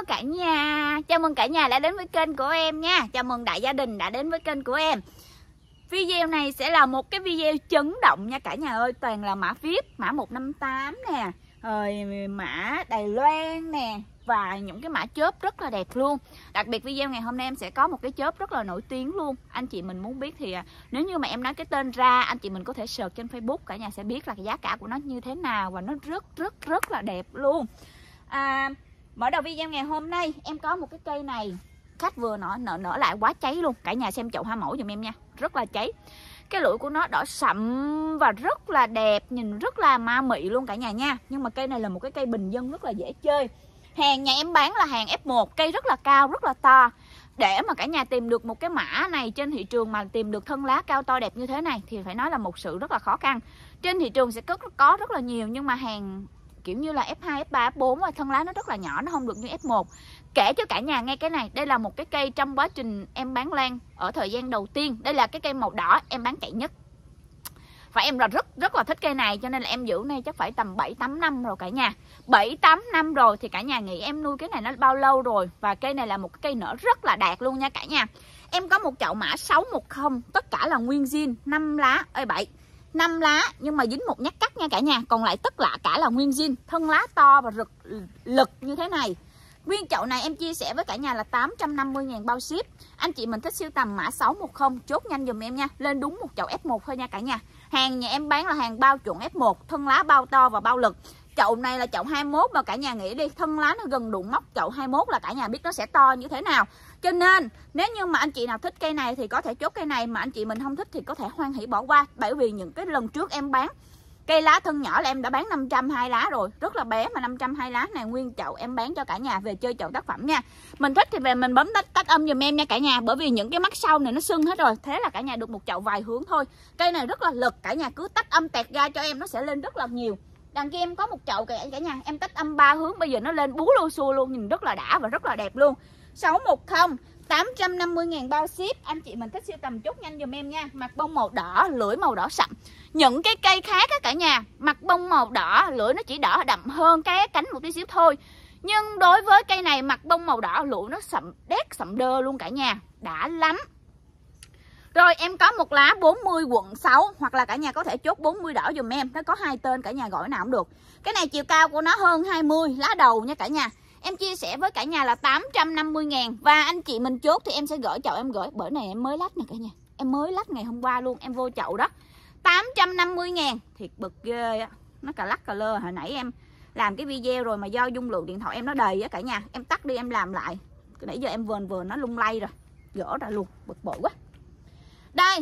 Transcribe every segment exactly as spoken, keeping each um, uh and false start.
cả nhà, chào mừng cả nhà đã đến với kênh của em nha. Chào mừng đại gia đình đã đến với kênh của em. Video này sẽ là một cái video chấn động nha cả nhà ơi. Toàn là mã vê i pê, mã một năm tám nè, rồi mã Đài Loan nè, và những cái mã chớp rất là đẹp luôn. Đặc biệt video ngày hôm nay em sẽ có một cái chớp rất là nổi tiếng luôn. Anh chị mình muốn biết thì nếu như mà em nói cái tên ra, anh chị mình có thể search trên Facebook, cả nhà sẽ biết là cái giá cả của nó như thế nào. Và nó rất rất rất là đẹp luôn. à, Mở đầu video ngày hôm nay em có một cái cây này, khách vừa nở nở nở lại quá cháy luôn. Cả nhà xem chậu hoa mẫu giùm em nha, rất là cháy. Cái lưỡi của nó đỏ sậm và rất là đẹp, nhìn rất là ma mị luôn cả nhà nha. Nhưng mà cây này là một cái cây bình dân rất là dễ chơi. Hàng nhà em bán là hàng ép một, cây rất là cao, rất là to. Để mà cả nhà tìm được một cái mã này trên thị trường mà tìm được thân lá cao to đẹp như thế này thì phải nói là một sự rất là khó khăn. Trên thị trường sẽ có, có rất là nhiều, nhưng mà hàng kiểu như là ép hai, ép ba, ép bốn và thân lá nó rất là nhỏ, nó không được như ép một. Kể cho cả nhà nghe cái này, đây là một cái cây trong quá trình em bán lan ở thời gian đầu tiên. Đây là cái cây màu đỏ em bán chạy nhất. Và em là rất rất là thích cây này, cho nên là em giữ này chắc phải tầm bảy tám năm rồi cả nhà. bảy tám năm rồi thì cả nhà nghĩ em nuôi cái này nó bao lâu rồi. Và cây này là một cái cây nở rất là đạt luôn nha cả nhà. Em có một chậu mã sáu một không, tất cả là nguyên zin, năm lá, ơi bảy năm lá nhưng mà dính một nhát cắt nha cả nhà. Còn lại tất cả cả là nguyên zin, thân lá to và rực lực như thế này. Nguyên chậu này em chia sẻ với cả nhà là tám trăm năm mươi ngàn bao ship. Anh chị mình thích siêu tầm mã sáu một không chốt nhanh dùm em nha. Lên đúng một chậu ép một thôi nha cả nhà. Hàng nhà em bán là hàng bao chuẩn ép một, thân lá bao to và bao lực. Chậu này là chậu hai mốt mà cả nhà nghĩ đi, thân lá nó gần đụng móc chậu hai mốt là cả nhà biết nó sẽ to như thế nào. Cho nên nếu như mà anh chị nào thích cây này thì có thể chốt cây này, mà anh chị mình không thích thì có thể hoan hỷ bỏ qua. Bởi vì những cái lần trước em bán cây lá thân nhỏ là em đã bán năm trăm hai lá rồi, rất là bé mà năm trăm hai lá này nguyên chậu em bán cho cả nhà về chơi chậu tác phẩm nha. Mình thích thì về mình bấm tách, tách âm dùm em nha cả nhà, bởi vì những cái mắt sau này nó sưng hết rồi. Thế là cả nhà được một chậu vài hướng thôi. Cây này rất là lực, cả nhà cứ tách âm tẹt ra cho em nó sẽ lên rất là nhiều. Đằng kia em có một chậu cả, cả nhà, em tách âm ba hướng, bây giờ nó lên bú lô xua luôn, nhìn rất là đã và rất là đẹp luôn. Sáu một không, tám trăm năm mươi ngàn bao ship. Anh chị mình thích siêu tầm chốt nhanh dùm em nha. Mặt bông màu đỏ, lưỡi màu đỏ sậm. Những cái cây khác á cả nhà, mặt bông màu đỏ, lưỡi nó chỉ đỏ đậm hơn cái cánh một tí xíu thôi. Nhưng đối với cây này mặt bông màu đỏ, lưỡi nó sậm đét sậm đơ luôn cả nhà, đã lắm. Rồi em có một lá bốn mươi quận sáu, hoặc là cả nhà có thể chốt bốn mươi đỏ dùm em. Nó có hai tên, cả nhà gọi nào cũng được. Cái này chiều cao của nó hơn hai mươi, lá đầu nha cả nhà. Em chia sẻ với cả nhà là tám trăm năm mươi ngàn. Và anh chị mình chốt thì em sẽ gửi chậu em gửi. Bởi này em mới lách nè cả nhà, em mới lách ngày hôm qua luôn, em vô chậu đó. Tám trăm năm mươi ngàn, thiệt bực ghê á. Nó cà lắc cà lơ, hồi nãy em làm cái video rồi mà do dung lượng điện thoại em nó đầy á cả nhà. Em tắt đi em làm lại, nãy giờ em vờn vờn nó lung lay rồi, gỡ ra luôn, bực bội quá. Đây,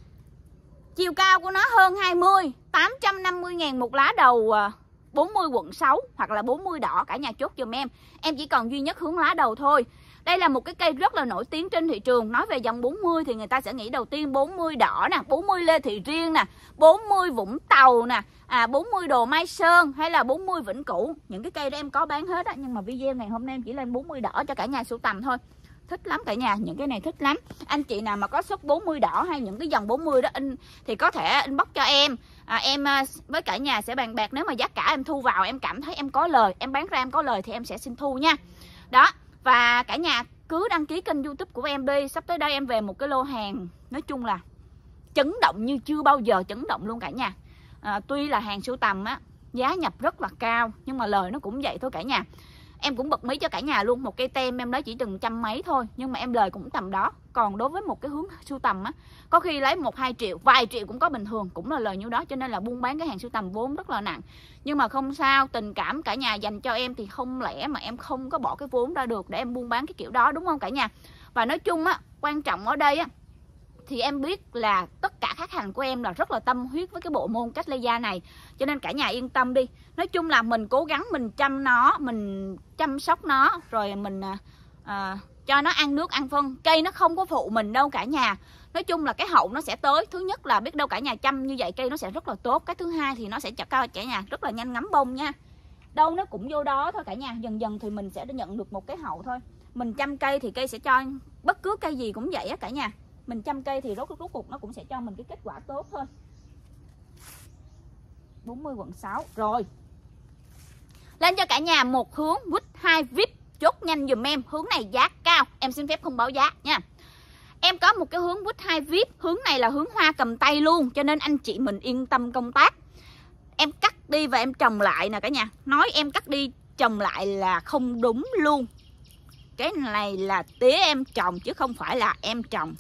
chiều cao của nó hơn hai mươi, tám trăm năm mươi ngàn một lá đầu bốn mươi quận sáu hoặc là bốn mươi đỏ, cả nhà chốt dùm em. Em chỉ còn duy nhất hướng lá đầu thôi. Đây là một cái cây rất là nổi tiếng trên thị trường. Nói về dòng bốn mươi thì người ta sẽ nghĩ đầu tiên bốn mươi đỏ nè, bốn mươi Lê Thị Riêng nè, bốn mươi Vũng Tàu nè, à, bốn mươi Đồ Mai Sơn hay là bốn mươi Vĩnh Cửu. Những cái cây đó em có bán hết á, nhưng mà video này hôm nay em chỉ lên bốn mươi đỏ cho cả nhà sưu tầm thôi. Thích lắm cả nhà, những cái này thích lắm. Anh chị nào mà có shop bốn mươi đỏ hay những cái dòng bốn mươi đó in thì có thể inbox cho em. à, Em với cả nhà sẽ bàn bạc, nếu mà giá cả em thu vào em cảm thấy em có lời, em bán ra em có lời thì em sẽ xin thu nha. Đó, và cả nhà cứ đăng ký kênh YouTube của em đi. Sắp tới đây em về một cái lô hàng nói chung là chấn động như chưa bao giờ chấn động luôn cả nhà. à, Tuy là hàng sưu tầm á, giá nhập rất là cao, nhưng mà lời nó cũng vậy thôi cả nhà. Em cũng bật mí cho cả nhà luôn, một cây tem em lấy chỉ từng trăm mấy thôi, nhưng mà em lời cũng tầm đó. Còn đối với một cái hướng sưu tầm á, có khi lấy một hai triệu, vài triệu cũng có bình thường, cũng là lời nhiêu đó. Cho nên là buôn bán cái hàng sưu tầm vốn rất là nặng. Nhưng mà không sao, tình cảm cả nhà dành cho em thì không lẽ mà em không có bỏ cái vốn ra được để em buôn bán cái kiểu đó, đúng không cả nhà? Và nói chung á, quan trọng ở đây á, thì em biết là tất cả khách hàng của em là rất là tâm huyết với cái bộ môn Cattleya này. Cho nên cả nhà yên tâm đi. Nói chung là mình cố gắng mình chăm nó, mình chăm sóc nó, rồi mình à, cho nó ăn nước, ăn phân. Cây nó không có phụ mình đâu cả nhà. Nói chung là cái hậu nó sẽ tới. Thứ nhất là biết đâu cả nhà chăm như vậy cây nó sẽ rất là tốt. Cái thứ hai thì nó sẽ cho cả nhà rất là nhanh ngắm bông nha. Đâu nó cũng vô đó thôi cả nhà. Dần dần thì mình sẽ nhận được một cái hậu thôi. Mình chăm cây thì cây sẽ cho, bất cứ cây gì cũng vậy á cả nhà. Mình chăm cây thì rốt rốt cuộc nó cũng sẽ cho mình cái kết quả tốt thôi. bốn mươi quận sáu. Rồi, lên cho cả nhà một hướng quýt hai vê i pê chốt nhanh dùm em. Hướng này giá cao, em xin phép không báo giá nha. Em có một cái hướng quýt hai vê i pê, hướng này là hướng hoa cầm tay luôn, cho nên anh chị mình yên tâm công tác. Em cắt đi và em trồng lại nè cả nhà. Nói em cắt đi trồng lại là không đúng luôn. Cái này là tía em trồng chứ không phải là em trồng.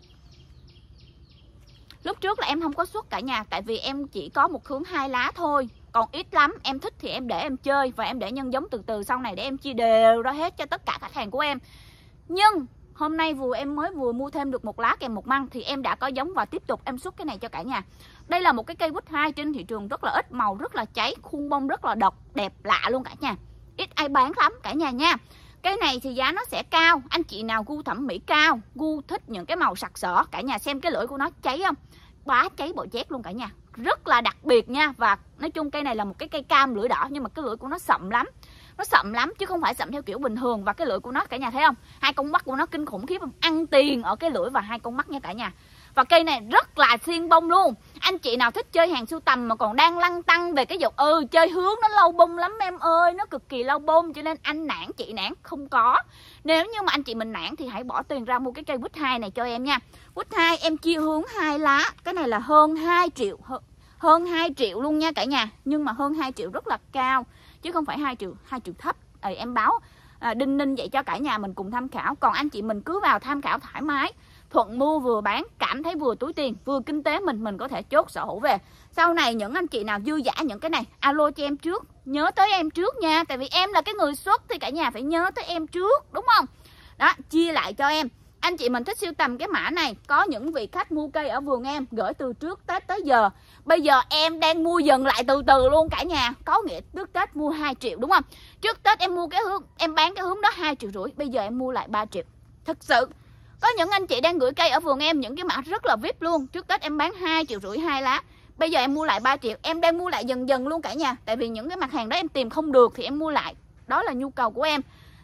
Lúc trước là em không có xuất cả nhà, tại vì em chỉ có một hướng hai lá thôi, còn ít lắm. Em thích thì em để em chơi và em để nhân giống từ từ sau này để em chia đều ra hết cho tất cả khách hàng của em. Nhưng hôm nay vừa em mới vừa mua thêm được một lá kèm một măng thì em đã có giống và tiếp tục em xuất cái này cho cả nhà. Đây là một cái cây quýt hai trên thị trường rất là ít, màu rất là cháy, khuôn bông rất là độc, đẹp lạ luôn cả nhà. Ít ai bán lắm cả nhà nha. Cây này thì giá nó sẽ cao. Anh chị nào gu thẩm mỹ cao, gu thích những cái màu sặc sỡ, cả nhà xem cái lưỡi của nó cháy không? Bá cháy bộ chét luôn cả nhà. Rất là đặc biệt nha. Và nói chung cây này là một cái cây cam lưỡi đỏ, nhưng mà cái lưỡi của nó sậm lắm. Nó sậm lắm chứ không phải sậm theo kiểu bình thường. Và cái lưỡi của nó cả nhà thấy không? Hai con mắt của nó kinh khủng khiếp không? Ăn tiền ở cái lưỡi và hai con mắt nha cả nhà. Và cây này rất là xiên bông luôn. Anh chị nào thích chơi hàng sưu tầm mà còn đang lăn tăng về cái dục ừ chơi hướng nó lâu bông lắm em ơi, nó cực kỳ lâu bông, cho nên anh nản chị nản không có. Nếu như mà anh chị mình nản thì hãy bỏ tiền ra mua cái cây quýt hai này cho em nha. Quýt hai em chia hướng hai lá, cái này là hơn hai triệu, hơn hai triệu luôn nha cả nhà. Nhưng mà hơn hai triệu rất là cao chứ không phải hai triệu, hai triệu thấp. Ừ, em báo à, đinh ninh vậy cho cả nhà mình cùng tham khảo. Còn anh chị mình cứ vào tham khảo thoải mái, thuận mua vừa bán, cảm thấy vừa túi tiền vừa kinh tế mình mình có thể chốt sở hữu về. Sau này những anh chị nào dư dả những cái này alo cho em trước, nhớ tới em trước nha, tại vì em là cái người xuất thì cả nhà phải nhớ tới em trước, đúng không? Đó, chia lại cho em. Anh chị mình thích sưu tầm cái mã này, có những vị khách mua cây ở vườn em gửi từ trước Tết tới giờ. Bây giờ em đang mua dần lại từ từ luôn cả nhà. Có nghĩa trước Tết mua hai triệu đúng không? Trước Tết em mua cái hướng, em bán cái hướng đó hai triệu rưỡi, bây giờ em mua lại ba triệu. Thật sự có những anh chị đang gửi cây ở vườn em những cái mã rất là vê i pê luôn. Trước Tết em bán hai triệu rưỡi hai lá, bây giờ em mua lại ba triệu. Em đang mua lại dần dần luôn cả nhà. Tại vì những cái mặt hàng đó em tìm không được thì em mua lại. Đó là nhu cầu của em.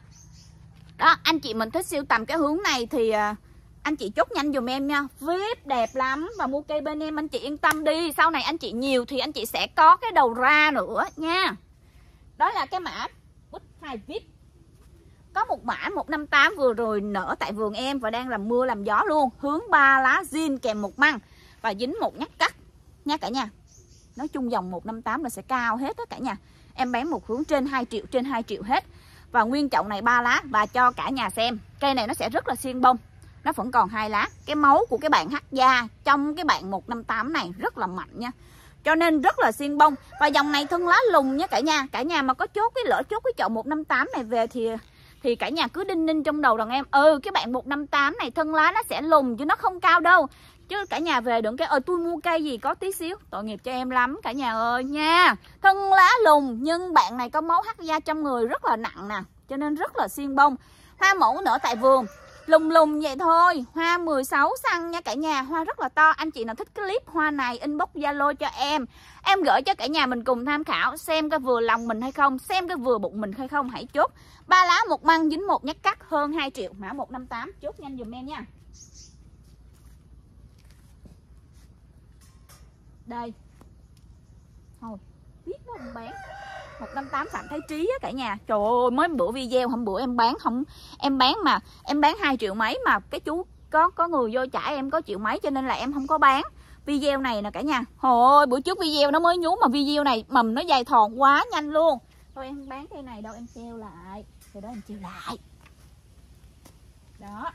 Đó, anh chị mình thích sưu tầm cái hướng này thì anh chị chốt nhanh dùm em nha. vê i pê đẹp lắm. Và mua cây bên em anh chị yên tâm đi. Sau này anh chị nhiều thì anh chị sẽ có cái đầu ra nữa nha. Đó là cái mã quýt hai vê i pê. Có một mã một năm tám vừa rồi nở tại vườn em và đang làm mưa làm gió luôn. Hướng ba lá zin kèm một măng và dính một nhát cắt nha cả nhà. Nói chung dòng một năm tám là sẽ cao hết đó cả nhà. Em bán một hướng trên hai triệu, trên hai triệu hết. Và nguyên chậu này ba lá và cho cả nhà xem. Cây này nó sẽ rất là xiên bông. Nó vẫn còn hai lá. Cái máu của cái bạn hắc da trong cái bạn một năm tám này rất là mạnh nha. Cho nên rất là xiên bông. Và dòng này thân lá lùng nha cả nhà. Cả nhà mà có chốt cái lỡ chốt cái chậu một năm tám này về thì thì cả nhà cứ đinh ninh trong đầu rằng em ừ cái bạn một năm tám này thân lá nó sẽ lùng chứ nó không cao đâu. Chứ cả nhà về đừng cái ơi tôi mua cây gì có tí xíu, tội nghiệp cho em lắm cả nhà ơi nha. Thân lá lùng nhưng bạn này có máu hắc da trong người rất là nặng nè, cho nên rất là xiên bông. Hoa mẫu nở tại vườn lùng lùng vậy thôi. Hoa mười sáu xăng nha cả nhà, hoa rất là to. Anh chị nào thích cái clip hoa này inbox Zalo cho em, em gửi cho cả nhà mình cùng tham khảo xem cái vừa lòng mình hay không, xem cái vừa bụng mình hay không. Hãy chốt ba lá một măng dính một nhát cắt hơn hai triệu, mã một năm tám, chốt nhanh dùm em nha. Đây thôi biết nó không bán một năm tám Phạm Thái Trí á cả nhà. Trời ơi mới bữa video hôm bữa em bán không, em bán mà em bán hai triệu mấy mà cái chú có có người vô trả em có triệu mấy, cho nên là em không có bán video này nè cả nhà. Hồi bữa trước video nó mới nhú mà video này mầm nó dày thòn quá nhanh luôn. Thôi em không bán cây này đâu, em treo lại rồi đó, em treo lại đó,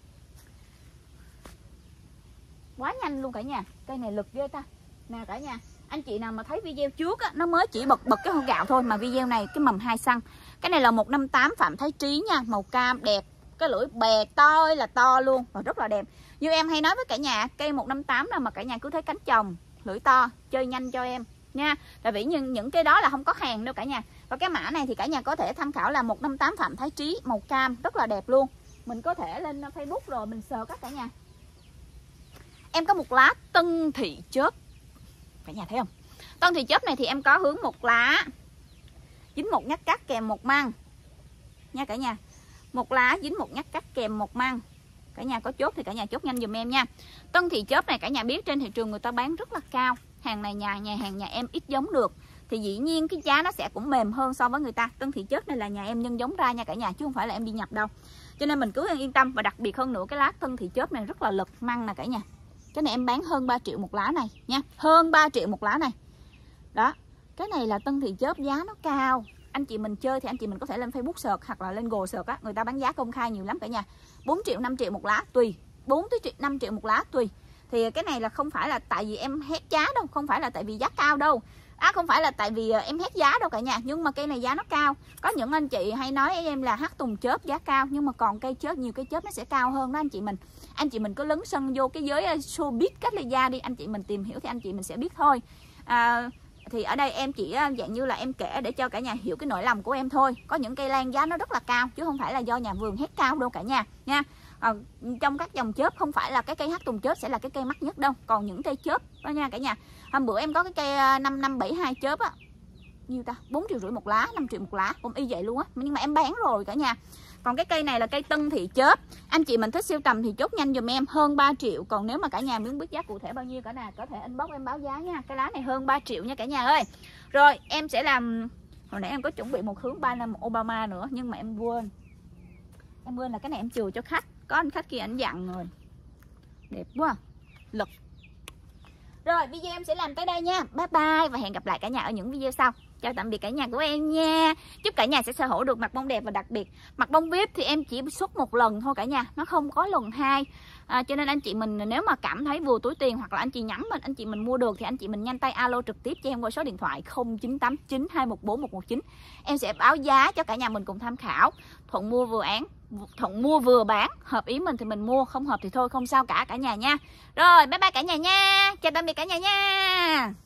quá nhanh luôn cả nhà. Cây này lực ghê ta nè cả nhà. Anh chị nào mà thấy video trước á, nó mới chỉ bật bật cái hột gạo thôi, mà video này cái mầm hai xăng. Cái này là một năm tám Phạm Thái Trí nha, màu cam đẹp, cái lưỡi bè to ơi là to luôn và rất là đẹp. Như em hay nói với cả nhà, cây một năm tám nào mà cả nhà cứ thấy cánh chồng lưỡi to chơi nhanh cho em nha. Tại vì những những cái đó là không có hàng đâu cả nhà. Và cái mã này thì cả nhà có thể tham khảo là một năm tám Phạm Thái Trí, màu cam rất là đẹp luôn. Mình có thể lên Facebook rồi mình sờ các cả nhà. Em có một lá Tân Thị Chớp cả nhà thấy không? Tân Thị Chớp này thì em có hướng một lá dính một nhát cắt kèm một măng nha cả nhà. Một lá dính một nhát cắt kèm một măng. Cả nhà có chốt thì cả nhà chốt nhanh dùm em nha. Tân Thị Chớp này cả nhà biết trên thị trường người ta bán rất là cao. Hàng này nhà nhà hàng nhà em ít giống được. thì dĩ nhiên cái giá nó sẽ cũng mềm hơn so với người ta. Tân thị chớp này là nhà em nhân giống ra nha cả nhà, chứ không phải là em đi nhập đâu, cho nên mình cứ yên tâm. Và đặc biệt hơn nữa, cái lá tân thị chớp này rất là lực măng nè cả nhà. Cái này em bán hơn ba triệu một lá này nha, hơn ba triệu một lá này. Đó, cái này là tân thị chớp, giá nó cao. Anh chị mình chơi thì anh chị mình có thể lên Facebook search hoặc là lên Google search á, người ta bán giá công khai nhiều lắm cả nhà. bốn triệu, năm triệu một lá tùy, bốn tới năm triệu một lá tùy. Thì cái này là không phải là tại vì em hét giá đâu, không phải là tại vì giá cao đâu. À, không phải là tại vì em hét giá đâu cả nhà, nhưng mà cây này giá nó cao. Có những anh chị hay nói với em là hát tùng chớp giá cao, nhưng mà còn cây chớp, nhiều cây chớp nó sẽ cao hơn đó anh chị mình. Anh chị mình cứ lấn sân vô cái giới showbiz cách lê gia đi, anh chị mình tìm hiểu thì anh chị mình sẽ biết thôi. À, thì ở đây em chỉ dạng như là em kể để cho cả nhà hiểu cái nỗi lòng của em thôi. Có những cây lan giá nó rất là cao, chứ không phải là do nhà vườn hét cao đâu cả nhà nha. À, trong các dòng chớp không phải là cái cây hát tùng chớp sẽ là cái cây mắc nhất đâu, còn những cây chớp đó nha cả nhà. Hôm bữa em có cái cây năm năm bảy hai chớp á, nhiêu ta, bốn triệu rưỡi một lá, năm triệu một lá, cũng y vậy luôn á, nhưng mà em bán rồi cả nhà. Còn cái cây này là cây tân thị chớp, anh chị mình thích siêu tầm thì chốt nhanh dùm em, hơn ba triệu. Còn nếu mà cả nhà muốn biết giá cụ thể bao nhiêu cả nhà có thể inbox em báo giá nha. Cái lá này hơn ba triệu nha cả nhà ơi. Rồi em sẽ làm, hồi nãy em có chuẩn bị một hướng ba năm một Obama nữa, nhưng mà em quên em quên là cái này em chừa cho khách. Có anh khách kia ảnh dặn rồi, đẹp quá lực. Rồi video em sẽ làm tới đây nha, bye bye và hẹn gặp lại cả nhà ở những video sau. Chào tạm biệt cả nhà của em nha. Chúc cả nhà sẽ sở hữu được mặt bông đẹp, và đặc biệt mặt bông víp thì em chỉ xuất một lần thôi cả nhà, nó không có lần hai. À, cho nên anh chị mình nếu mà cảm thấy vừa túi tiền hoặc là anh chị nhắm mình, anh chị mình mua được thì anh chị mình nhanh tay alo trực tiếp cho em qua số điện thoại không chín tám chín hai một bốn một một chín. Em sẽ báo giá cho cả nhà mình cùng tham khảo. Thuận mua vừa án, thuận mua vừa bán, hợp ý mình thì mình mua, không hợp thì thôi không sao cả cả nhà nha. Rồi bye bye cả nhà nha, chào tạm biệt cả nhà nha.